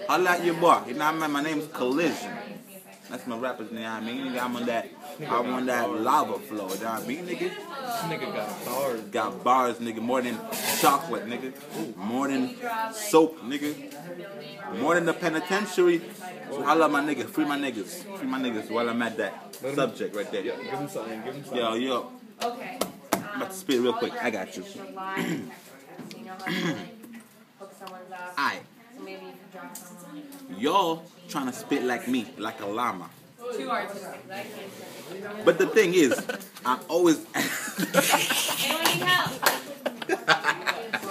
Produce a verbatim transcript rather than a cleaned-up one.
I like your boy. You know what I mean? My name's Collision. That's my rapper's name. You know what I mean? Nigga, I'm on that, I'm on that lava flow. You know what I mean, nigga? This nigga got bars. Got bars, nigga. More than chocolate, nigga. More than soap, nigga. More than the penitentiary. So I love my nigga. Free my niggas. Free my niggas while I'm at that subject right there. Yeah, give him something. Give him something. Yo, yo. Okay. I'm about to spit real quick. I got you. Alright. Y'all trying to spit like me, like a llama. Too artistic. But the thing is, I always Anyone need help?